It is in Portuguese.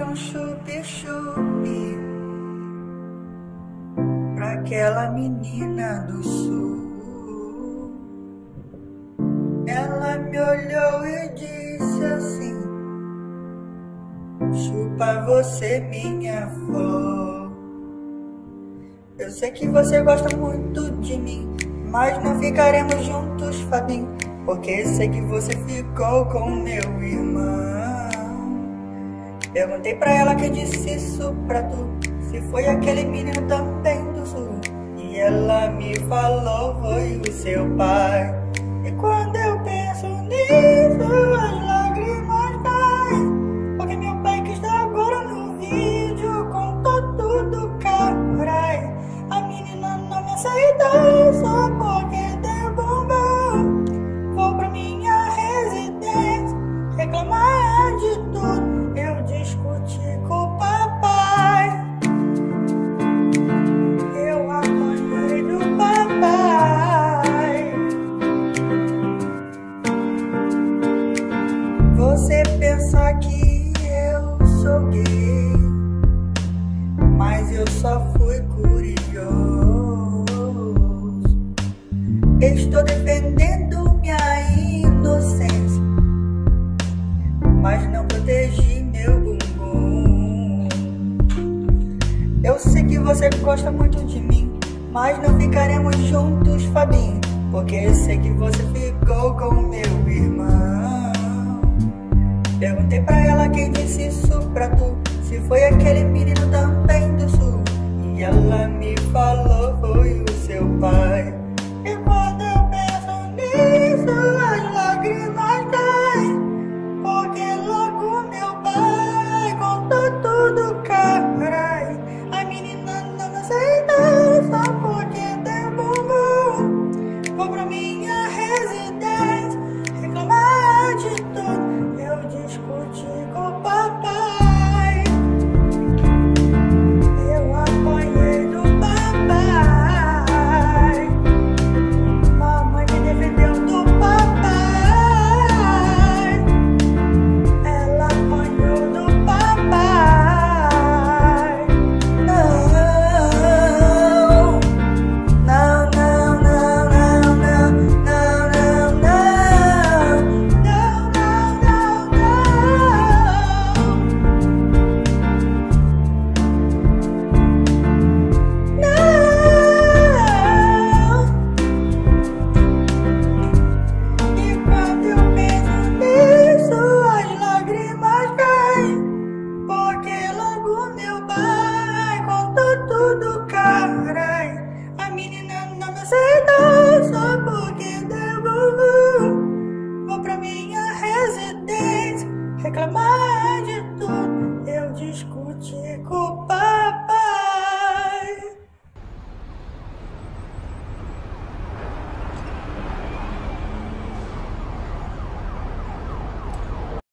dei um chup-chup pra aquela menina do sul. Ela me olhou e disse assim: chupa você, minha flor. Eu sei que você gosta muito de mim, mas não ficaremos juntos, Fabinho, porque sei que você ficou com meu irmão. Perguntei pra ela quem disse isso pra tu, se foi aquele menino também do sul. E ela me falou, foi o seu pai. E quando eu penso nisso, as lágrimas caem, porque meu pai que está agora no vídeo contou tudo, carai. A menina não me aceitou só porque deu bombom. Vou pra minha residência reclamar de tudo. Eu discuti com o papai, eu apanhei do papai. Você pensa que eu sou gay, mas eu só fui curioso. Estou defendendo minha inocência, mas não protegi meu bumbum. Eu sei que você gosta muito de mim, mas não ficaremos juntos, Fabinho, porque sei que você ficou com meu irmão. Perguntei pra ela quem disse isso pra tu, se foi aquele menino também do sul. E ela me falou, foi o seu pai.